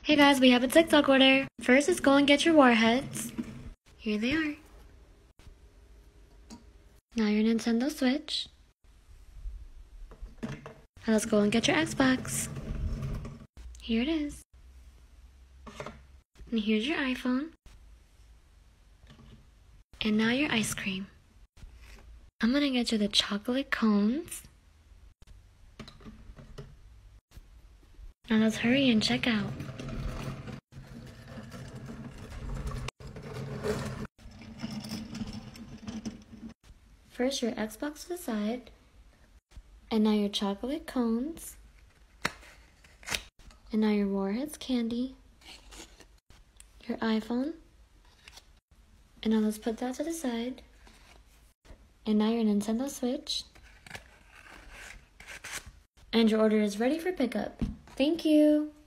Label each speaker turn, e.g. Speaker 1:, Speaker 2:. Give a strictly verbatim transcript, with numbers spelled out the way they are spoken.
Speaker 1: Hey guys, we have a TikTok order. First, let's go and get your warheads. Here they are. Now your Nintendo Switch. Now let's go and get your Xbox. Here it is. And here's your iPhone. And now your ice cream. I'm gonna get you the chocolate cones. Now let's hurry and check out. First your Xbox to the side. And now your chocolate cones. And now your Warheads candy. Your iPhone. And now let's put that to the side. And now your Nintendo Switch. And your order is ready for pickup. Thank you.